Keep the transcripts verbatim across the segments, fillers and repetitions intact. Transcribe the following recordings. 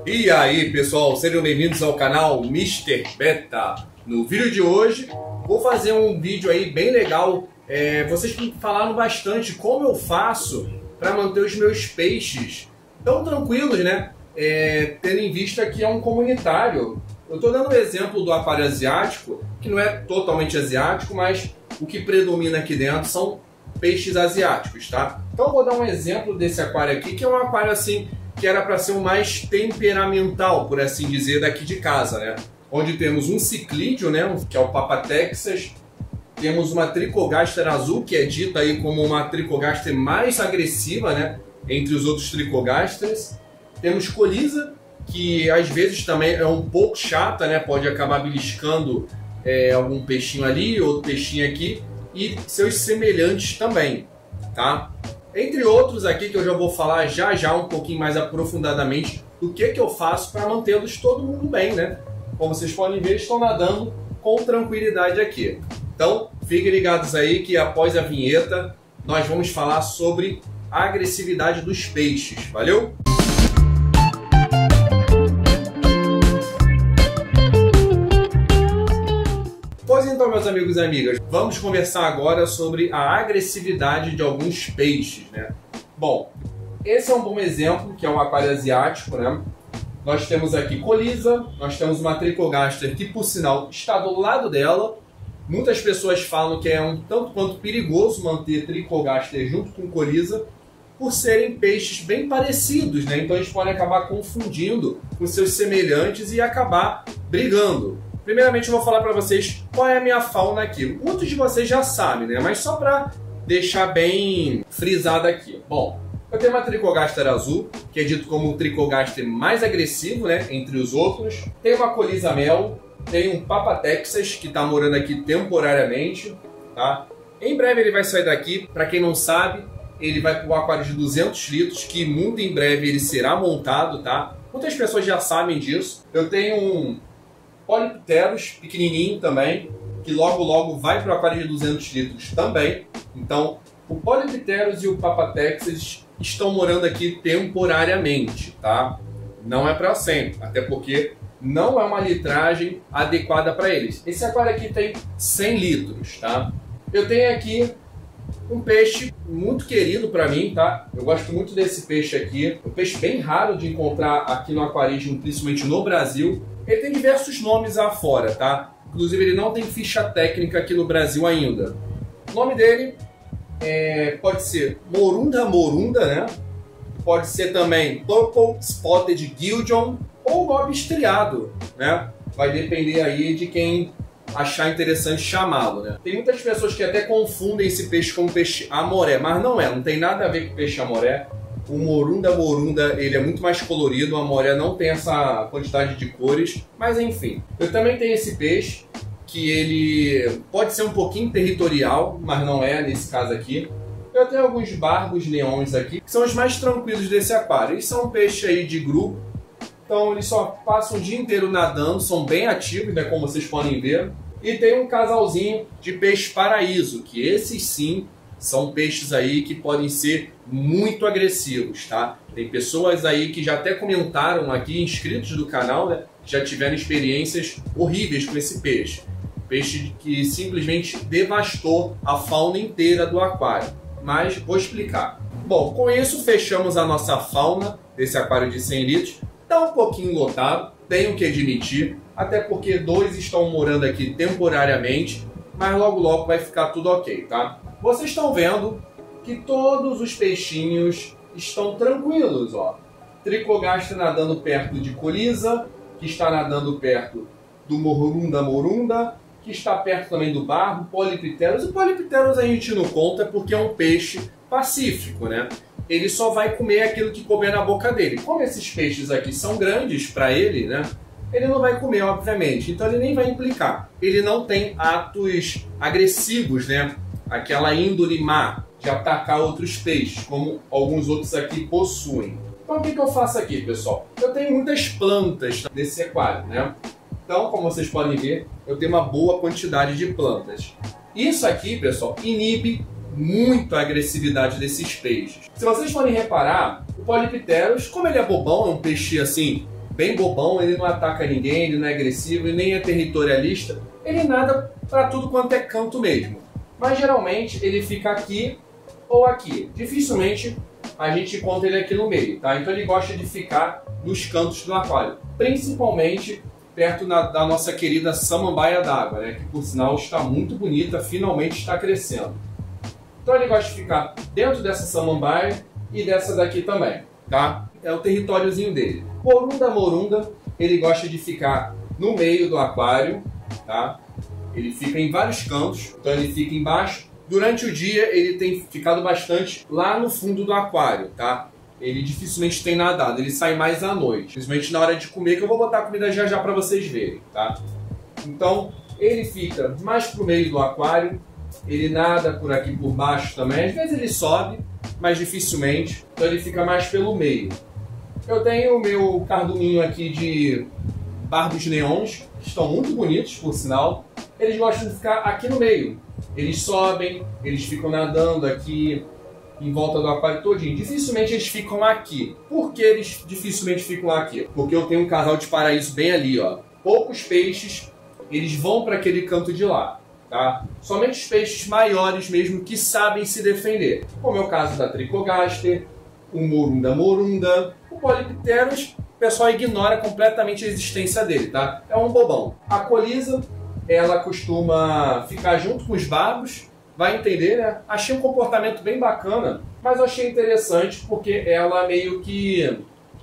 E aí pessoal, sejam bem-vindos ao canal mister Beta. No vídeo de hoje vou fazer um vídeo aí bem legal. É, vocês me falaram bastante como eu faço para manter os meus peixes tão tranquilos, né? É, tendo em vista que é um comunitário. Eu estou dando o exemplo do aquário asiático, que não é totalmente asiático, mas o que predomina aqui dentro são peixes asiáticos, tá? Então eu vou dar um exemplo desse aquário aqui, que é um aquário assim que era para ser o mais temperamental, por assim dizer, daqui de casa, né? Onde temos um ciclídeo, né? Que é o Papa Texas. Temos uma Trichogaster azul, que é dita aí como uma Trichogaster mais agressiva, né? Entre os outros Trichogasters. Temos Colisa, que às vezes também é um pouco chata, né? Pode acabar beliscando é, algum peixinho ali, outro peixinho aqui. E seus semelhantes também, tá? Entre outros aqui que eu já vou falar já já um pouquinho mais aprofundadamente do que, que eu faço para mantê-los todo mundo bem, né? Como vocês podem ver, estão nadando com tranquilidade aqui. Então, fiquem ligados aí que após a vinheta nós vamos falar sobre a agressividade dos peixes. Valeu? Pois então, meus amigos e amigas, vamos conversar agora sobre a agressividade de alguns peixes, né? Bom, esse é um bom exemplo, que é um aquário asiático, né? Nós temos aqui Colisa, nós temos uma Trichogaster que, por sinal, está do lado dela. Muitas pessoas falam que é um tanto quanto perigoso manter Trichogaster junto com Colisa, por serem peixes bem parecidos, né? Então eles podem acabar confundindo com seus semelhantes e acabar brigando. Primeiramente eu vou falar para vocês qual é a minha fauna aqui. Muitos de vocês já sabem, né? Mas só para deixar bem frisado aqui. Bom, eu tenho uma Trichogaster azul, que é dito como o Trichogaster mais agressivo, né? Entre os outros. Tenho uma Colisa mel, tenho um Papa Texas, que está morando aqui temporariamente, tá? Em breve ele vai sair daqui. Para quem não sabe, ele vai para um aquário de duzentos litros, que muito em breve ele será montado, tá? Muitas pessoas já sabem disso. Eu tenho um Polypterus pequenininho também, que logo logo vai para o aquário de duzentos litros também. Então, o Polypterus e o Papa Texas estão morando aqui temporariamente, tá? Não é para sempre, até porque não é uma litragem adequada para eles. Esse aquário aqui tem cem litros, tá? Eu tenho aqui um peixe muito querido para mim, tá? Eu gosto muito desse peixe aqui. Um peixe bem raro de encontrar aqui no aquarismo, principalmente no Brasil. Ele tem diversos nomes afora, tá? Inclusive ele não tem ficha técnica aqui no Brasil ainda. O nome dele é, pode ser Morunda Morunda, né? Pode ser também Purple Spotted Giljon ou Lobo Estriado, né? Vai depender aí de quem achar interessante chamá-lo, né? Tem muitas pessoas que até confundem esse peixe com peixe amoré, mas não é, não tem nada a ver com peixe amoré. O Morunda Morunda, ele é muito mais colorido, o amoré não tem essa quantidade de cores, mas enfim. Eu também tenho esse peixe, que ele pode ser um pouquinho territorial, mas não é nesse caso aqui. Eu tenho alguns barbos neons aqui, que são os mais tranquilos desse aquário. Eles são um peixe aí de grupo, então eles só passam o dia inteiro nadando, são bem ativos, né, como vocês podem ver. E tem um casalzinho de peixe paraíso, que esses sim são peixes aí que podem ser muito agressivos, tá? Tem pessoas aí que já até comentaram aqui, inscritos do canal, né? Já tiveram experiências horríveis com esse peixe. Peixe que simplesmente devastou a fauna inteira do aquário. Mas vou explicar. Bom, com isso fechamos a nossa fauna desse aquário de cem litros. Está um pouquinho lotado, tenho que admitir, até porque dois estão morando aqui temporariamente, mas logo logo vai ficar tudo ok, tá? Vocês estão vendo que todos os peixinhos estão tranquilos, ó. Trichogaster nadando perto de Colisa, que está nadando perto do Morunda Morunda, que está perto também do barbo, Polypterus. O Polypterus a gente não conta porque é um peixe pacífico, né? Ele só vai comer aquilo que comer na boca dele. Como esses peixes aqui são grandes para ele, né? Ele não vai comer, obviamente. Então ele nem vai implicar. Ele não tem atos agressivos, né? Aquela índole má de atacar outros peixes, como alguns outros aqui possuem. Então o que, que eu faço aqui, pessoal? Eu tenho muitas plantas nesse aquário, né? Então, como vocês podem ver, eu tenho uma boa quantidade de plantas. Isso aqui, pessoal, inibe muito a agressividade desses peixes. Se vocês forem reparar, o Polypterus, como ele é bobão, é um peixe assim bem bobão, ele não ataca ninguém, ele não é agressivo, ele nem é territorialista, ele nada para tudo quanto é canto mesmo. Mas geralmente ele fica aqui ou aqui. Dificilmente a gente encontra ele aqui no meio, tá? Então ele gosta de ficar nos cantos do aquário, principalmente perto na, da nossa querida samambaia d'água, né? Que por sinal está muito bonita, finalmente está crescendo. Então ele gosta de ficar dentro dessa samambaia e dessa daqui também, tá? É o territóriozinho dele. Morunda morunda, ele gosta de ficar no meio do aquário, tá? Ele fica em vários cantos, então ele fica embaixo. Durante o dia ele tem ficado bastante lá no fundo do aquário, tá? Ele dificilmente tem nadado, ele sai mais à noite, principalmente na hora de comer, que eu vou botar a comida já já para vocês verem, tá? Então ele fica mais pro meio do aquário, ele nada por aqui por baixo também, às vezes ele sobe, mas dificilmente, então ele fica mais pelo meio. Eu tenho o meu carduminho aqui de barbos neons, que estão muito bonitos, por sinal. Eles gostam de ficar aqui no meio. Eles sobem, eles ficam nadando aqui em volta do aquário todinho. Dificilmente eles ficam aqui. Por que eles dificilmente ficam aqui? Porque eu tenho um casal de paraíso bem ali, ó. Poucos peixes, eles vão para aquele canto de lá, tá? Somente os peixes maiores mesmo que sabem se defender. Como é o caso da Tricogaster, o Morunda morunda, o Polypterus, o pessoal ignora completamente a existência dele, tá? É um bobão. A Colisa, ela costuma ficar junto com os barbos, vai entender, né? Achei um comportamento bem bacana, mas eu achei interessante porque ela meio que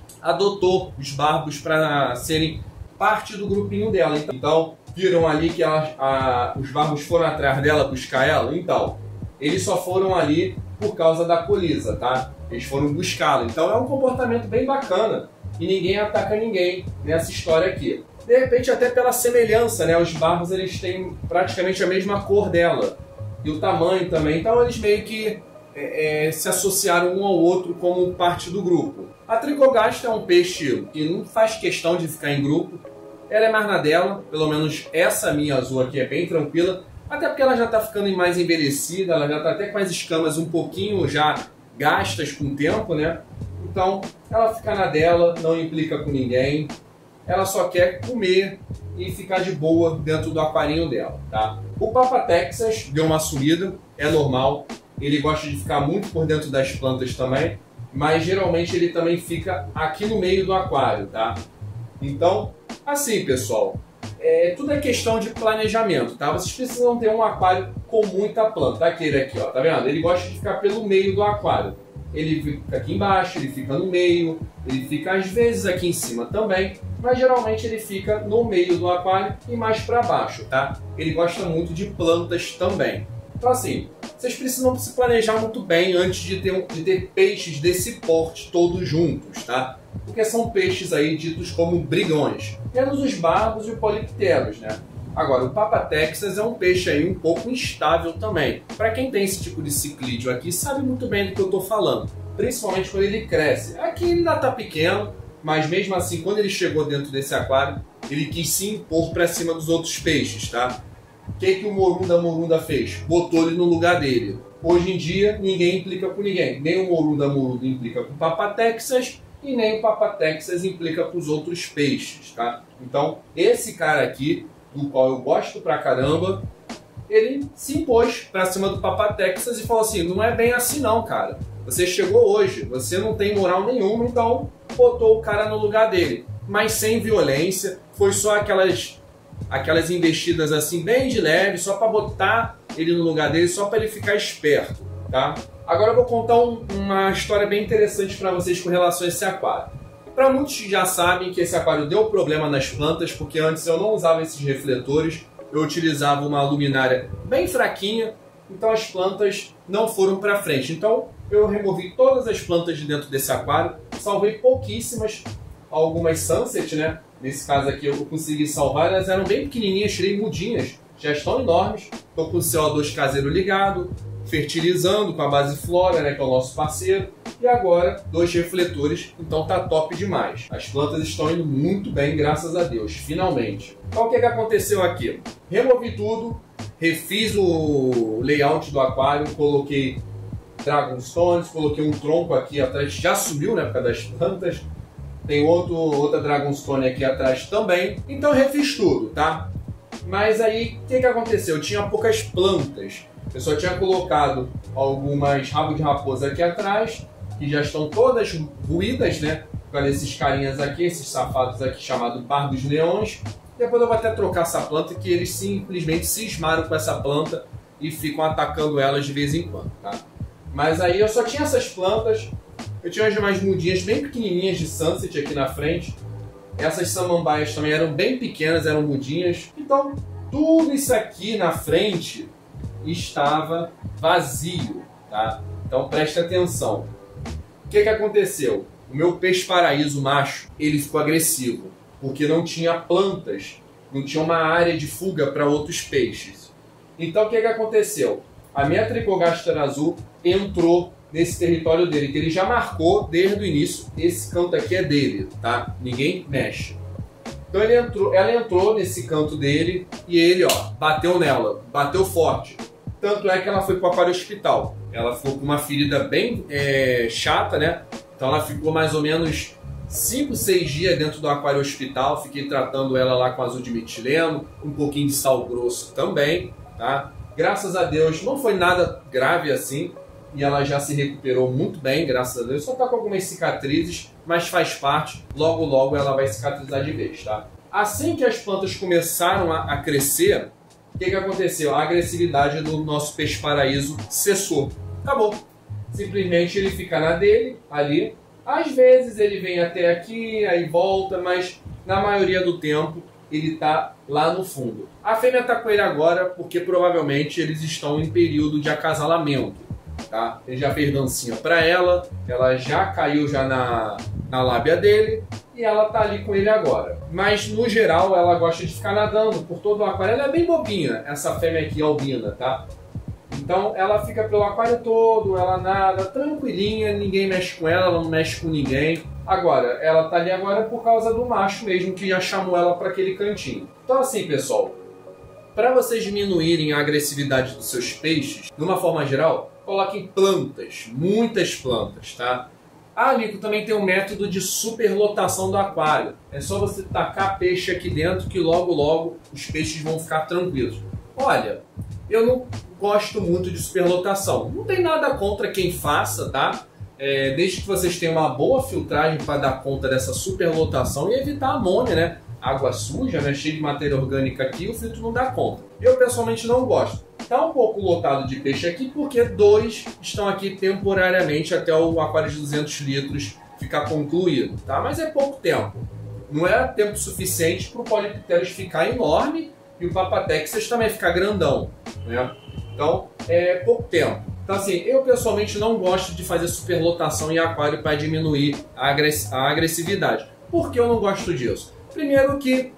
adotou os barbos para serem parte do grupinho dela. Então, viram ali que ela, a, os barbos foram atrás dela buscar ela? Então, eles só foram ali por causa da Colisa, tá? Eles foram buscá-la. Então é um comportamento bem bacana e ninguém ataca ninguém nessa história aqui. De repente, até pela semelhança, né? Os barbos eles têm praticamente a mesma cor dela e o tamanho também. Então eles meio que é, é, se associaram um ao outro como parte do grupo. A Tricogaster é um peixe que não faz questão de ficar em grupo. Ela é mais na dela, pelo menos essa minha azul aqui é bem tranquila. Até porque ela já está ficando mais envelhecida, ela já está até com as escamas um pouquinho já gastas com o tempo, né? Então, ela fica na dela, não implica com ninguém. Ela só quer comer e ficar de boa dentro do aquarinho dela, tá? O Papa Texas deu uma sumida, é normal. Ele gosta de ficar muito por dentro das plantas também, mas geralmente ele também fica aqui no meio do aquário, tá? Então, assim, pessoal, é, tudo é questão de planejamento, tá? Vocês precisam ter um aquário com muita planta. Aquele aqui, ó, tá vendo? Ele gosta de ficar pelo meio do aquário. Ele fica aqui embaixo, ele fica no meio, ele fica às vezes aqui em cima também, mas geralmente ele fica no meio do aquário e mais para baixo, tá? Ele gosta muito de plantas também. Então assim, vocês precisam se planejar muito bem antes de ter, de ter peixes desse porte todos juntos, tá? Porque são peixes aí ditos como brigões, menos os barbos e o Polypterus, né? Agora, o Papa Texas é um peixe aí um pouco instável também. Para quem tem esse tipo de ciclídeo aqui, sabe muito bem do que eu estou falando, principalmente quando ele cresce. Aqui ele ainda está pequeno, mas mesmo assim, quando ele chegou dentro desse aquário, ele quis se impor para cima dos outros peixes, tá? O que, que o Morunda morunda fez? Botou ele no lugar dele. Hoje em dia, ninguém implica com ninguém. Nem o Morunda morunda implica com o Papa Texas e nem o Papa Texas implica com os outros peixes, tá? Então, esse cara aqui, do qual eu gosto pra caramba, ele se impôs pra cima do Papa Texas e falou assim, não é bem assim não, cara. Você chegou hoje, você não tem moral nenhuma, então botou o cara no lugar dele. Mas sem violência, foi só aquelas, aquelas investidas assim, bem de leve, só pra botar ele no lugar dele, só pra ele ficar esperto, tá? Agora eu vou contar um, uma história bem interessante pra vocês com relação a esse aquário. Para muitos já sabem que esse aquário deu problema nas plantas, porque antes eu não usava esses refletores, eu utilizava uma luminária bem fraquinha, então as plantas não foram para frente. Então eu removi todas as plantas de dentro desse aquário, salvei pouquíssimas, algumas sunset, né? Nesse caso aqui eu consegui salvar, elas eram bem pequenininhas, tirei mudinhas, já estão enormes. Estou com o C O dois caseiro ligado, fertilizando com a Base Flora, né, que é o nosso parceiro. E agora, dois refletores, então tá top demais. As plantas estão indo muito bem, graças a Deus, finalmente. Então o que, que aconteceu aqui? Removi tudo, refiz o layout do aquário, coloquei Dragonstones, coloquei um tronco aqui atrás, já subiu, né, por causa das plantas. Tem outro, outra Dragonstone aqui atrás também. Então eu refiz tudo, tá? Mas aí, o que que aconteceu? Eu tinha poucas plantas. Eu só tinha colocado algumas rabos de raposa aqui atrás, que já estão todas ruídas, né? Com esses carinhas aqui, esses safados aqui chamados Pardos Leões. Depois eu vou até trocar essa planta, que eles simplesmente cismaram com essa planta e ficam atacando elas de vez em quando, tá? Mas aí eu só tinha essas plantas. Eu tinha umas mudinhas bem pequenininhas de Sunset aqui na frente. Essas samambaias também eram bem pequenas, eram mudinhas. Então, tudo isso aqui na frente estava vazio, tá? Então, preste atenção. O que que aconteceu? O meu peixe-paraíso macho, ele ficou agressivo, porque não tinha plantas, não tinha uma área de fuga para outros peixes. Então, o que que aconteceu? A minha Tricogaster azul entrou nesse território dele, que ele já marcou desde o início. Esse canto aqui é dele, tá? Ninguém mexe. Então ele entrou, ela entrou nesse canto dele e ele, ó, bateu nela, bateu forte. Tanto é que ela foi para o aquário hospital. Ela ficou com uma ferida bem é, chata, né? Então ela ficou mais ou menos cinco, seis dias dentro do aquário hospital. Fiquei tratando ela lá com azul de metileno, um pouquinho de sal grosso também, tá? Graças a Deus não foi nada grave assim. E ela já se recuperou muito bem, graças a Deus. Só tá com algumas cicatrizes, mas faz parte. Logo, logo ela vai cicatrizar de vez, tá? Assim que as plantas começaram a, a crescer, o que que aconteceu? A agressividade do nosso peixe-paraíso cessou. Acabou. Simplesmente ele fica na dele, ali. Às vezes ele vem até aqui, aí volta, mas na maioria do tempo ele tá lá no fundo. A fêmea tá com ele agora porque provavelmente eles estão em período de acasalamento. Tá? Ele já fez dancinha para ela, ela já caiu já na, na lábia dele e ela tá ali com ele agora. Mas no geral ela gosta de ficar nadando por todo o aquário. Ela é bem bobinha, essa fêmea aqui albina, tá? Então ela fica pelo aquário todo, ela nada tranquilinha, ninguém mexe com ela, ela não mexe com ninguém. Agora, ela tá ali agora por causa do macho mesmo, que já chamou ela para aquele cantinho. Então assim, pessoal, para vocês diminuírem a agressividade dos seus peixes, de uma forma geral, coloquem plantas, muitas plantas, tá? Ah, Nico, também tem um método de superlotação do aquário. É só você tacar peixe aqui dentro que logo, logo os peixes vão ficar tranquilos. Olha, eu não gosto muito de superlotação. Não tem nada contra quem faça, tá? É, desde que vocês tenham uma boa filtragem para dar conta dessa superlotação e evitar amônia, né? Água suja, né? Cheia de matéria orgânica aqui, o filtro não dá conta. Eu pessoalmente não gosto. Está um pouco lotado de peixe aqui porque dois estão aqui temporariamente até o aquário de duzentos litros ficar concluído, tá? Mas é pouco tempo. Não é tempo suficiente para o Polypterus ficar enorme e o Papatexas também ficar grandão, né? Então, é pouco tempo. Então, assim, eu pessoalmente não gosto de fazer superlotação em aquário para diminuir a, agress a agressividade. Por que eu não gosto disso? Primeiro que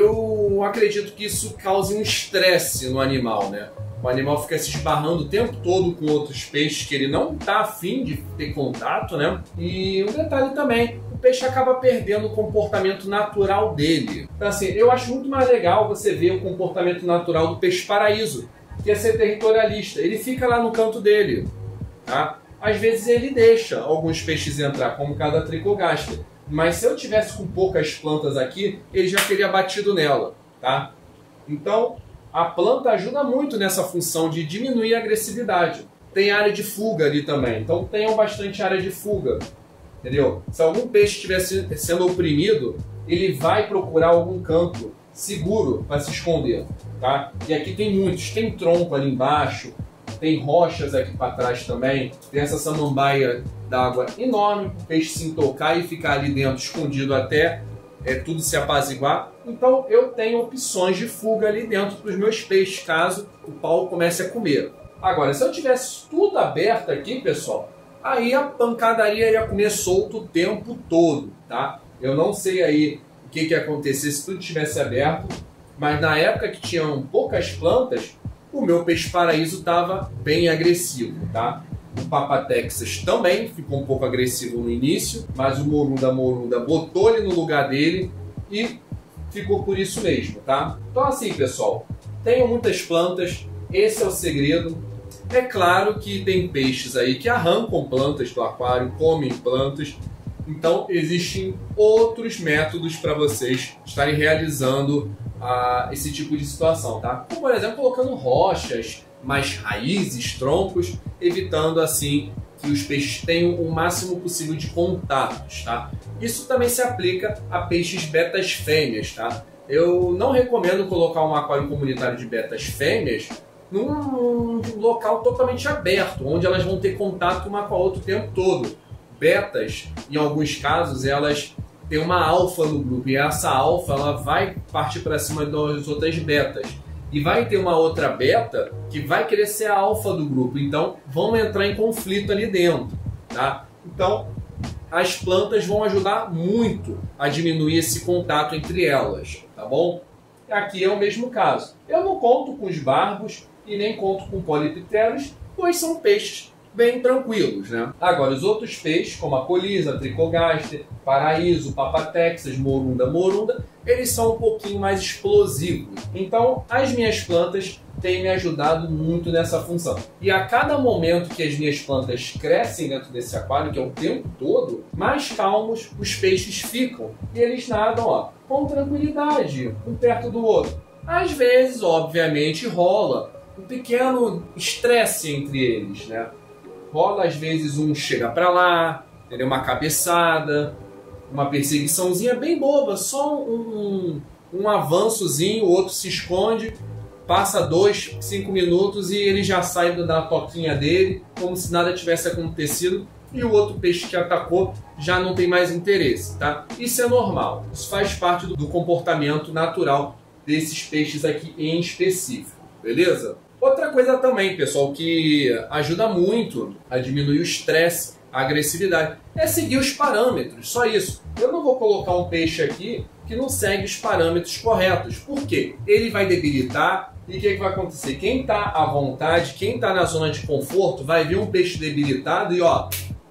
eu acredito que isso cause um estresse no animal, né? O animal fica se esbarrando o tempo todo com outros peixes que ele não está afim de ter contato, né? E um detalhe também, o peixe acaba perdendo o comportamento natural dele. Então assim, eu acho muito mais legal você ver o comportamento natural do peixe-paraíso, que é ser territorialista. Ele fica lá no canto dele, tá? Às vezes ele deixa alguns peixes entrar, como cada Tricogaster. Mas se eu tivesse com poucas plantas aqui, ele já teria batido nela, tá? Então, a planta ajuda muito nessa função de diminuir a agressividade. Tem área de fuga ali também, então tenham bastante área de fuga, entendeu? Se algum peixe estiver sendo oprimido, ele vai procurar algum canto seguro para se esconder, tá? E aqui tem muitos, tem tronco ali embaixo, tem rochas aqui para trás também, tem essa samambaia d'água enorme para o peixe se intocar e ficar ali dentro escondido até é, tudo se apaziguar. Então eu tenho opções de fuga ali dentro dos meus peixes, caso o pau comece a comer. Agora, se eu tivesse tudo aberto aqui, pessoal, aí a pancadaria ia comer solto o tempo todo, tá? Eu não sei aí o que que ia acontecer se tudo estivesse aberto, mas na época que tinham poucas plantas, o meu peixe-paraíso estava bem agressivo, tá? O Papatexas também ficou um pouco agressivo no início, mas o Morunda Morunda botou ele no lugar dele e ficou por isso mesmo, tá? Então assim, pessoal, tenham muitas plantas, esse é o segredo. É claro que tem peixes aí que arrancam plantas do aquário, comem plantas, Então, existem outros métodos para vocês estarem realizando uh, esse tipo de situação, tá? Como, por exemplo, colocando rochas, mais raízes, troncos, evitando assim que os peixes tenham o máximo possível de contatos, tá? Isso também se aplica a peixes betas fêmeas, tá? Eu não recomendo colocar um aquário comunitário de betas fêmeas num local totalmente aberto, onde elas vão ter contato uma com a outra o tempo todo. Betas, em alguns casos, elas têm uma alfa no grupo, e essa alfa ela vai partir para cima das outras betas. E vai ter uma outra beta que vai querer ser a alfa do grupo, então vão entrar em conflito ali dentro, tá? Então, as plantas vão ajudar muito a diminuir esse contato entre elas, tá bom? Aqui é o mesmo caso. Eu não conto com os barbos e nem conto com polipteros, pois são peixes bem tranquilos, né? Agora, os outros peixes, como a colisa, tricogaster, paraíso, papatexas, morunda, morunda, eles são um pouquinho mais explosivos. Então, as minhas plantas têm me ajudado muito nessa função. E a cada momento que as minhas plantas crescem dentro desse aquário, que é o tempo todo, mais calmos os peixes ficam. E eles nadam, ó, com tranquilidade, um perto do outro. Às vezes, obviamente, rola um pequeno estresse entre eles, né? Rola, às vezes, um chega pra lá, entendeu? Uma cabeçada, uma perseguiçãozinha bem boba, só um, um, um avançozinho, o outro se esconde, passa dois, cinco minutos e ele já sai da toquinha dele, como se nada tivesse acontecido, e o outro peixe que atacou já não tem mais interesse, tá? Isso é normal, isso faz parte do, do comportamento natural desses peixes aqui em específico, beleza? Outra coisa também, pessoal, que ajuda muito a diminuir o estresse, a agressividade, é seguir os parâmetros, só isso. Eu não vou colocar um peixe aqui que não segue os parâmetros corretos. Por quê? Ele vai debilitar e o que, que vai acontecer? Quem está à vontade, quem está na zona de conforto, vai ver um peixe debilitado e ó,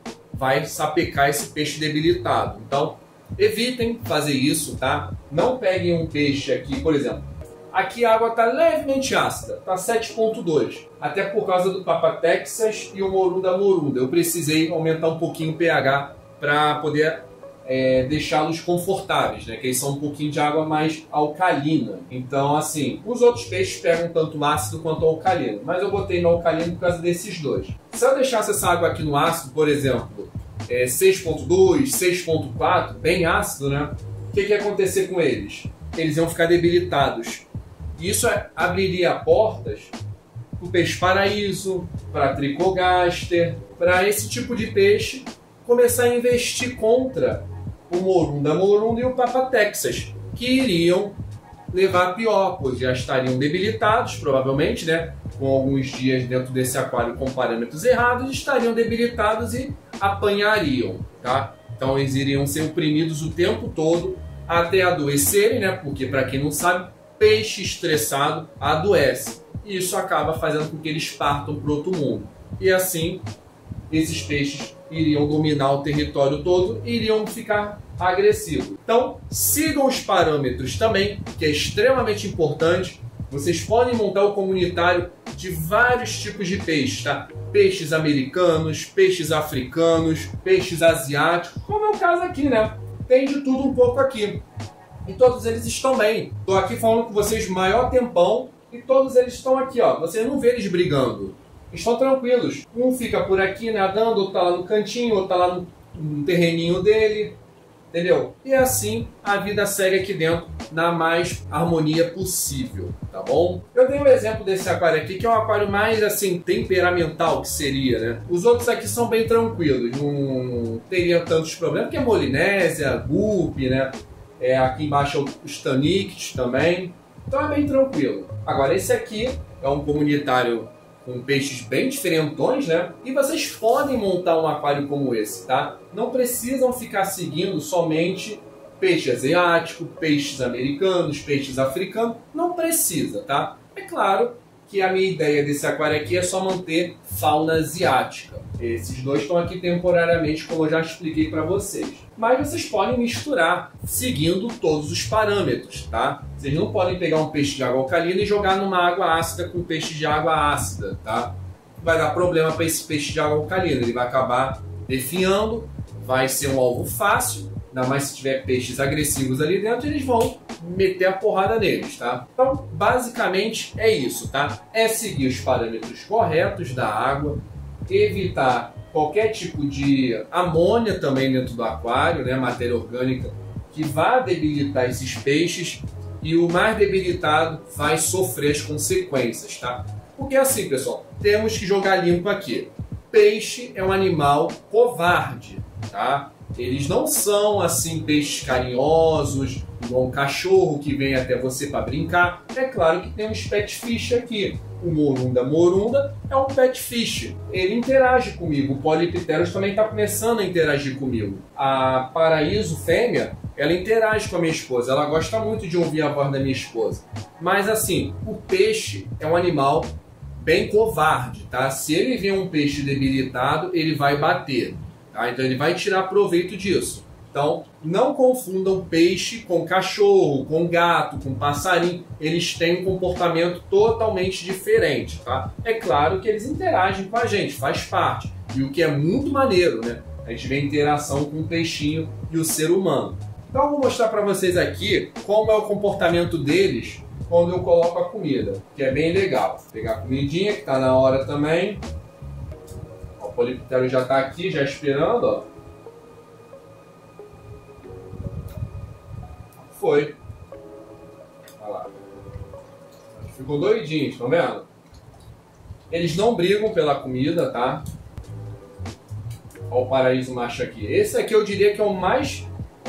vai sapecar esse peixe debilitado. Então, evitem fazer isso, tá? Não peguem um peixe aqui, por exemplo, aqui a água está levemente ácida, está sete ponto dois. Até por causa do papatexas e o morunda morunda. Eu precisei aumentar um pouquinho o pH para poder é, deixá-los confortáveis, né? Que eles são um pouquinho de água mais alcalina. Então, assim, os outros peixes pegam tanto ácido quanto alcalino. Mas eu botei no alcalino por causa desses dois. Se eu deixasse essa água aqui no ácido, por exemplo, é, seis ponto dois, seis ponto quatro, bem ácido, né? O que, que ia acontecer com eles? Eles iam ficar debilitados. Isso abriria portas para o peixe paraíso, para tricogaster, para esse tipo de peixe começar a investir contra o morunda morunda e o papatexas, que iriam levar a pior, pois já estariam debilitados, provavelmente, né? Com alguns dias dentro desse aquário com parâmetros errados, estariam debilitados e apanhariam, tá? Então eles iriam ser oprimidos o tempo todo até adoecerem, né? Porque, para quem não sabe, peixe estressado adoece. E isso acaba fazendo com que eles partam para outro mundo. E assim, esses peixes iriam dominar o território todo e iriam ficar agressivos. Então, sigam os parâmetros também, que é extremamente importante. Vocês podem montar o comunitário de vários tipos de peixes, tá? Peixes americanos, peixes africanos, peixes asiáticos, como é o caso aqui, né? Tem de tudo um pouco aqui. E todos eles estão bem. Estou aqui falando com vocês maior tempão e todos eles estão aqui, ó. Você não vê eles brigando. Estão tranquilos. Um fica por aqui nadando, outro tá lá no cantinho, outro tá lá no, no terreninho dele. Entendeu? E assim a vida segue aqui dentro na mais harmonia possível, tá bom? Eu dei um exemplo desse aquário aqui, que é um aquário mais assim, temperamental que seria, né? Os outros aqui são bem tranquilos, não teriam tantos problemas, porque é Molinésia, Guppy, né? É, aqui embaixo os Tannics também, então é bem tranquilo. Agora esse aqui é um comunitário com peixes bem diferentões, né? E vocês podem montar um aquário como esse, tá? Não precisam ficar seguindo somente peixe asiático, peixes americanos, peixes africanos, não precisa, tá? É claro que a minha ideia desse aquário aqui é só manter fauna asiática. Esses dois estão aqui temporariamente, como eu já expliquei para vocês. Mas vocês podem misturar, seguindo todos os parâmetros, tá? Vocês não podem pegar um peixe de água alcalina e jogar numa água ácida com peixe de água ácida, tá? Vai dar problema para esse peixe de água alcalina, ele vai acabar definhando, vai ser um alvo fácil, ainda mais se tiver peixes agressivos ali dentro, eles vão meter a porrada neles, tá? Então, basicamente é isso, tá? É seguir os parâmetros corretos da água, evitar qualquer tipo de amônia também dentro do aquário, né? Matéria orgânica que vai debilitar esses peixes, e o mais debilitado vai sofrer as consequências, tá? Porque assim, pessoal, temos que jogar limpo aqui. Peixe é um animal covarde, tá? Eles não são assim peixes carinhosos, igual um cachorro que vem até você para brincar. É claro que tem uns pet fish aqui. O Morunda Morunda é um pet fish. Ele interage comigo. O Polypterus também está começando a interagir comigo. A Paraíso fêmea, ela interage com a minha esposa. Ela gosta muito de ouvir a voz da minha esposa. Mas assim, o peixe é um animal bem covarde, tá? Se ele vê um peixe debilitado, ele vai bater. Tá? Então ele vai tirar proveito disso. Então não confundam peixe com cachorro, com gato, com passarinho. Eles têm um comportamento totalmente diferente. Tá? É claro que eles interagem com a gente, faz parte. E o que é muito maneiro, né? A gente vê a interação com o peixinho e o ser humano. Então eu vou mostrar para vocês aqui como é o comportamento deles quando eu coloco a comida, que é bem legal. Vou pegar a comidinha que está na hora também. O Polypterus já está aqui, já esperando, ó. Foi. Olha lá. Ficou doidinho, estão vendo? Eles não brigam pela comida, tá? Olha o paraíso macho aqui. Esse aqui eu diria que é o mais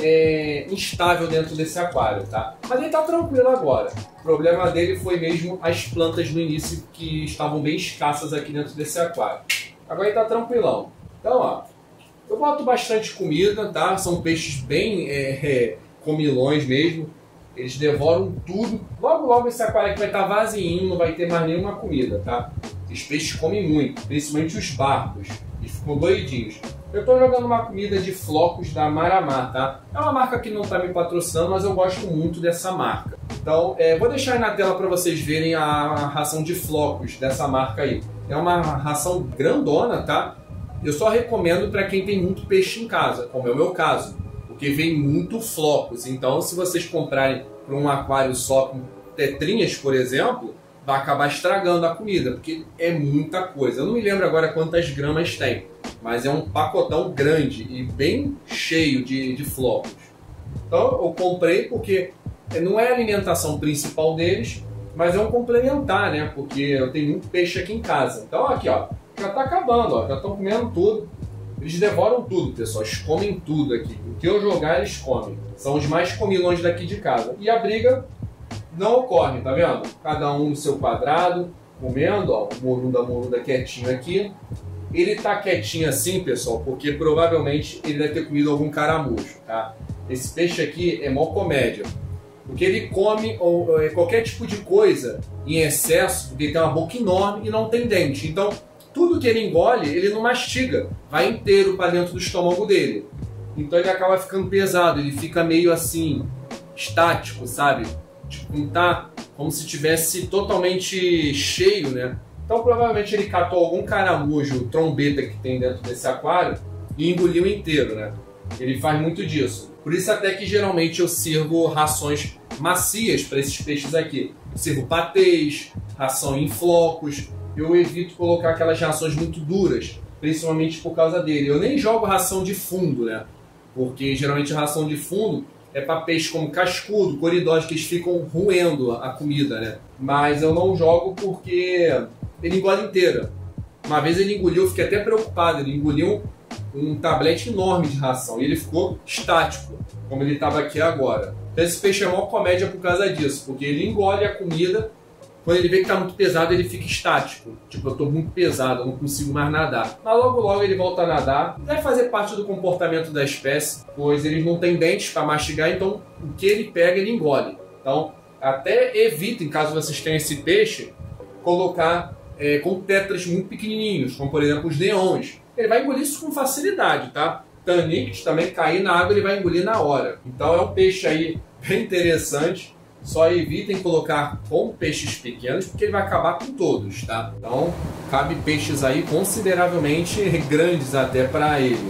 é, instável dentro desse aquário, tá? Mas ele tá tranquilo agora. O problema dele foi mesmo as plantas no início que estavam bem escassas aqui dentro desse aquário. Agora ele tá tranquilão. Então, ó, eu boto bastante comida, tá? São peixes bem é, é, comilões mesmo. Eles devoram tudo. Logo, logo esse aquário aqui vai estar vazio, não vai ter mais nenhuma comida, tá? Os peixes comem muito, principalmente os barbos. E ficam doidinhos. Eu estou jogando uma comida de flocos da Maramá, tá? É uma marca que não está me patrocinando, mas eu gosto muito dessa marca. Então, é, vou deixar aí na tela para vocês verem a ração de flocos dessa marca aí. É uma ração grandona, tá? Eu só recomendo para quem tem muito peixe em casa, como é o meu caso. Porque vem muito flocos. Então, se vocês comprarem para um aquário só com tetrinhas, por exemplo, vai acabar estragando a comida, porque é muita coisa. Eu não me lembro agora quantas gramas tem, mas é um pacotão grande e bem cheio de, de flocos. Então eu comprei porque não é a alimentação principal deles, mas é um complementar, né? Porque eu tenho muito peixe aqui em casa. Então aqui, ó, já tá acabando, ó, já estão comendo tudo. Eles devoram tudo, pessoal, eles comem tudo aqui. O que eu jogar, eles comem. São os mais comilões daqui de casa. E a briga não ocorre, tá vendo? Cada um no seu quadrado, comendo, ó, o Morunda Morunda quietinho aqui. Ele tá quietinho assim, pessoal, porque provavelmente ele deve ter comido algum caramujo, tá? Esse peixe aqui é mó comédia. Porque ele come ou, ou, qualquer tipo de coisa em excesso, porque ele tem uma boca enorme e não tem dente. Então, tudo que ele engole, ele não mastiga, vai inteiro para dentro do estômago dele. Então ele acaba ficando pesado, ele fica meio assim, estático, sabe? Tipo, não tá como se tivesse totalmente cheio, né? Então provavelmente ele catou algum caramujo, trombeta que tem dentro desse aquário e engoliu inteiro, né? Ele faz muito disso. Por isso até que geralmente eu sirvo rações macias para esses peixes aqui. Eu sirvo patês, ração em flocos. Eu evito colocar aquelas rações muito duras, principalmente por causa dele. Eu nem jogo ração de fundo, né? Porque geralmente a ração de fundo é para peixes como cascudo, coridós, que eles ficam roendo a comida, né? Mas eu não jogo porque ele engole inteira. Uma vez ele engoliu, eu fiquei até preocupado, ele engoliu um, um tablete enorme de ração e ele ficou estático, como ele estava aqui agora. Então esse peixe é uma comédia por causa disso, porque ele engole a comida, quando ele vê que está muito pesado, ele fica estático. Tipo, eu estou muito pesado, eu não consigo mais nadar. Mas logo logo ele volta a nadar. Deve fazer parte do comportamento da espécie, pois eles não têm dentes para mastigar, então o que ele pega, ele engole. Então, até evitem, caso vocês tenham esse peixe, colocar é, com tetras muito pequenininhos, como por exemplo os neons. Ele vai engolir isso com facilidade, tá? Tanix também, cair na água, ele vai engolir na hora. Então é um peixe aí bem interessante. Só evitem colocar com peixes pequenos, porque ele vai acabar com todos, tá? Então, cabe peixes aí consideravelmente grandes até para ele.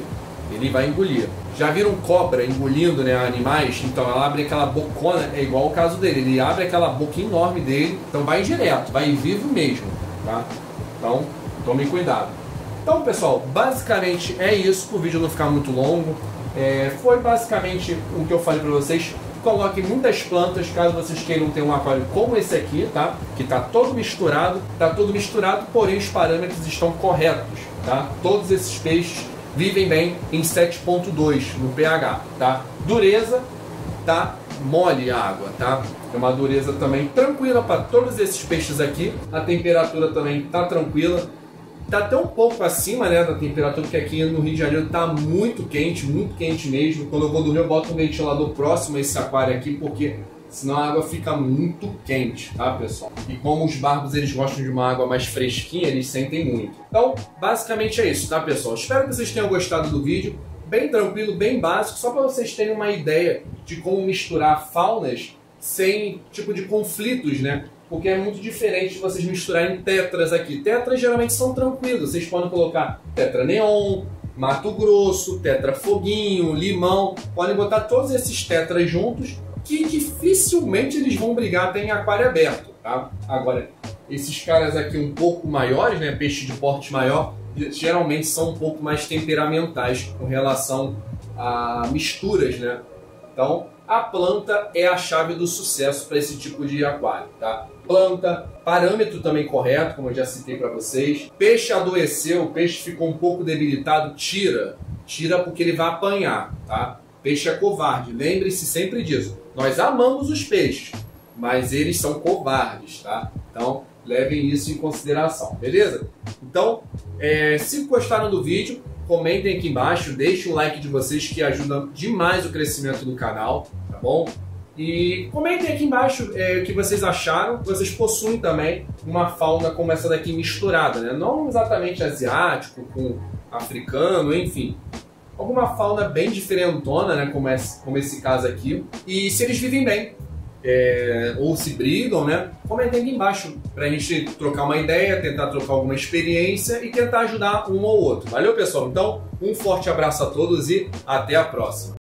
ele vai engolir. Já viram cobra engolindo, né, animais? Então ela abre aquela bocona, é igual o caso dele, ele abre aquela boca enorme dele, então vai direto, vai vivo mesmo, tá? Então, tomem cuidado. Então, pessoal, basicamente é isso, para o vídeo não ficar muito longo. É, foi basicamente o que eu falei para vocês. Coloquem muitas plantas, caso vocês queiram ter um aquário como esse aqui, tá? Que tá todo misturado, tá todo misturado, porém os parâmetros estão corretos, tá? Todos esses peixes vivem bem em sete ponto dois no pH, tá? Dureza, tá mole a água, tá? É uma dureza também tranquila para todos esses peixes aqui. A temperatura também tá tranquila. Tá até um pouco acima, né, da temperatura, que aqui no Rio de Janeiro tá muito quente, muito quente mesmo. Quando eu vou dormir eu boto um ventilador próximo a esse aquário aqui, porque senão a água fica muito quente, tá, pessoal? E como os barbos eles gostam de uma água mais fresquinha, eles sentem muito. Então, basicamente é isso, tá, pessoal? Espero que vocês tenham gostado do vídeo. Bem tranquilo, bem básico, só para vocês terem uma ideia de como misturar faunas sem tipo de conflitos, né? Porque é muito diferente vocês misturarem tetras aqui. Tetras geralmente são tranquilos. Vocês podem colocar tetra neon, Mato Grosso, tetra foguinho, limão. Podem botar todos esses tetras juntos que dificilmente eles vão brigar até em aquário aberto, tá? Agora, esses caras aqui um pouco maiores, né, peixe de porte maior, geralmente são um pouco mais temperamentais com relação a misturas, né? Então, a planta é a chave do sucesso para esse tipo de aquário, tá? Planta, parâmetro também correto, como eu já citei para vocês. Peixe adoeceu, o peixe ficou um pouco debilitado, tira. Tira porque ele vai apanhar, tá? Peixe é covarde, lembre-se sempre disso. Nós amamos os peixes, mas eles são covardes, tá? Então, levem isso em consideração, beleza? Então, é, se gostaram do vídeo, comentem aqui embaixo, deixem o like de vocês que ajuda demais o crescimento do canal, tá bom? E comentem aqui embaixo é, o que vocês acharam. Vocês possuem também uma fauna como essa daqui misturada, né? Não exatamente asiático com africano, enfim. Alguma fauna bem diferentona, né? Como esse, como esse caso aqui. E se eles vivem bem, é, ou se brigam, né? Comentem aqui embaixo pra gente trocar uma ideia, tentar trocar alguma experiência e tentar ajudar um ou outro. Valeu, pessoal? Então, um forte abraço a todos e até a próxima.